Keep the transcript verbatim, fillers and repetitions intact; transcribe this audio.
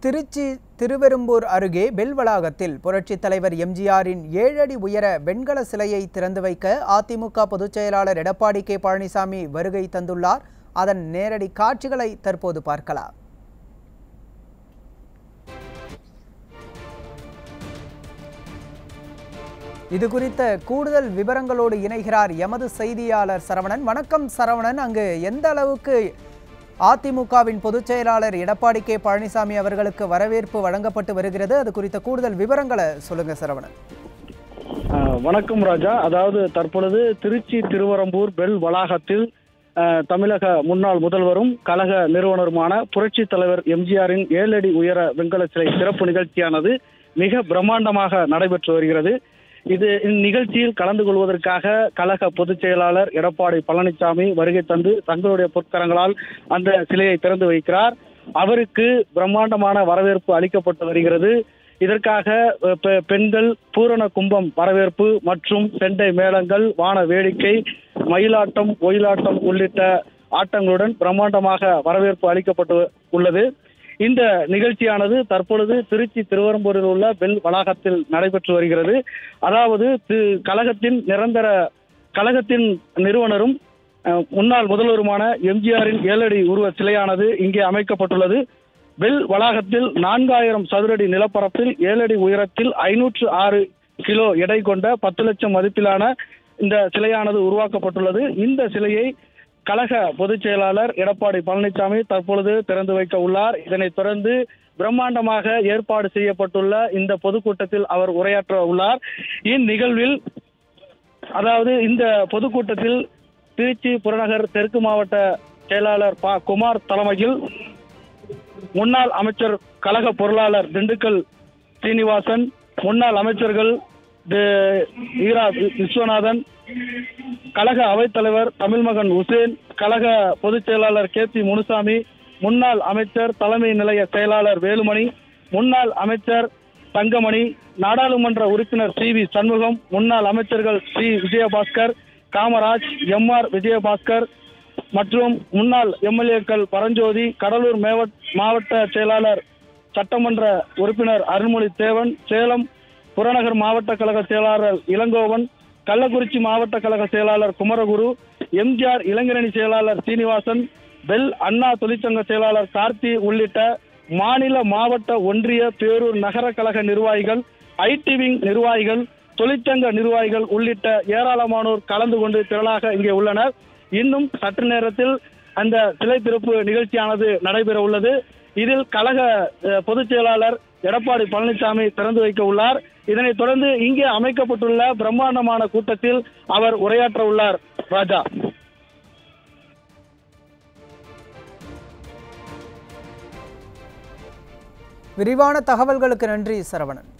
திருச்சி திருவெரும்பூர் அருகே பெல் வளாகத்தில் புரட்சித் தலைவர் எம்ஜிஆரின் ஏழு அடி உயர வெண்கல சிலையை திறந்து வைக்க அதிமுக பொதுச் செயலாளர் எடப்பாடி கே பழனிசாமி வருகை தந்துள்ளார். அதன் நேரடி காட்சிகளை தற்போது பார்க்கலாம். இது குறித்த கூடுதல் விவரங்களோடு இணைகிறார் எமது செய்தியாளர் சரவணன். வணக்கம் சரவணன், அங்கு எந்த அளவுக்கு அதிமுகவின் பொதுச் செயலாளர் எடப்பாடி கே பழனிசாமி அவர்களுக்கு வரவேற்பு வழங்கப்பட்டு வருகிறது, அது குறித்த கூடுதல் விவரங்களை சொல்லுங்க சரவணன். வணக்கம் ராஜா. அதாவது தற்பொழுது திருச்சி திருவெரும்பூர் பெல் வளாகத்தில் தமிழக முன்னாள் முதல்வரும் கழக நிறுவனருமான புரட்சி தலைவர் எம்ஜிஆரின் ஏழு அடி உயர வெண்கல சிலை சிறப்பு நிகழ்ச்சியானது மிக பிரம்மாண்டமாக நடைபெற்று வருகிறது. இது இந்நிகழ்ச்சியில் கலந்து கொள்வதற்காக கழக பொதுச் செயலாளர் எடப்பாடி பழனிசாமி வருகை தந்து தங்களுடைய பொற்கரங்களால் அந்த சிலையை திறந்து வைக்கிறார். அவருக்கு பிரம்மாண்டமான வரவேற்பு அளிக்கப்பட்டு வருகிறது. இதற்காக பெண்கள் பூரண கும்பம் வரவேற்பு மற்றும் செண்டை மேளங்கள், வான வேடிக்கை, மயிலாட்டம், ஒயிலாட்டம் உள்ளிட்ட ஆட்டங்களுடன் பிரம்மாண்டமாக வரவேற்பு அளிக்கப்பட்டு உள்ளது. இந்த நிகழ்ச்சியானது தற்பொழுது திருச்சி திருவெரும்பூரில் உள்ள பெல் வளாகத்தில் நடைபெற்று வருகிறது. அதாவது கழகத்தின் நிரந்தர கழகத்தின் நிறுவனரும் முன்னாள் முதல்வருமான எம்ஜிஆரின் ஏழடி உருவ சிலையானது இங்கே அமைக்கப்பட்டுள்ளது. பெல் வளாகத்தில் நான்காயிரம் சதுரடி நிலப்பரப்பில் ஏழடி உயரத்தில் ஐநூற்று ஆறு கிலோ எடை கொண்ட பத்து லட்சம் மதிப்பிலான இந்த சிலையானது உருவாக்கப்பட்டுள்ளது. இந்த சிலையை கழக பொதுச் செயலாளர் எடப்பாடி பழனிசாமி தற்பொழுது திறந்து வைக்க உள்ளார். இதனைத் தொடர்ந்து பிரம்மாண்டமாக ஏற்பாடு செய்யப்பட்டுள்ள இந்த பொதுக்கூட்டத்தில் அவர் உரையாற்ற உள்ளார். இந்நிகழ்வில் அதாவது இந்த பொதுக்கூட்டத்தில் திருச்சி புறநகர் தெற்கு மாவட்ட செயலாளர் ப குமார் தலைமையில் முன்னாள் அமைச்சர் கழக பொருளாளர் திண்டுக்கல் சீனிவாசன், முன்னாள் அமைச்சர்கள் ஈரா விஸ்வநாதன், கழக அவைத்தலைவர் தமிழ்மகன் உசேன், கழக பொதுச் செயலாளர் கே பி முனுசாமி, முன்னாள் அமைச்சர் தலைமை நிலைய செயலாளர் வேலுமணி, முன்னாள் அமைச்சர் தங்கமணி, நாடாளுமன்ற உறுப்பினர் சி வி சண்முகம், முன்னாள் அமைச்சர்கள் C Vijayabaskar, Kamaraj, M R Vijayabaskar மற்றும் முன்னாள் எம்எல்ஏக்கள் பரஞ்சோதி, கடலூர் மாவட்ட செயலாளர் சட்டமன்ற உறுப்பினர் அருள்மொழி தேவன், சேலம் புறநகர் மாவட்ட கழக செயலாளர் இளங்கோவன், கள்ளக்குறிச்சி மாவட்ட கழக செயலாளர் குமரகுரு, எம்ஜிஆர் இளைஞரணி செயலாளர் சீனிவாசன், பெல் அண்ணா தொழிற்சங்க செயலாளர் கார்த்தி உள்ளிட்ட மாநில, மாவட்ட, ஒன்றிய, பேரூர், நகர கழக நிர்வாகிகள், ஐடி விங் நிர்வாகிகள், தொழிற்சங்க நிர்வாகிகள் உள்ளிட்ட ஏராளமானோர் கலந்து கொண்டு திரளாக இங்கே உள்ளனர். இன்னும் சற்று நேரத்தில் அந்த சிலை திறப்பு நிகழ்ச்சியானது நடைபெற உள்ளது. இதில் கழக பொதுச் செயலாளர் எடப்பாடி பழனிசாமி திறந்து வைக்க உள்ளார். இதனைத் தொடர்ந்து இங்கே அமைக்கப்பட்டுள்ள பிரம்மாண்டமான கூட்டத்தில் அவர் உரையாற்ற உள்ளார். ராஜா, விரிவான தகவல்களுக்கு நன்றி சரவணன்.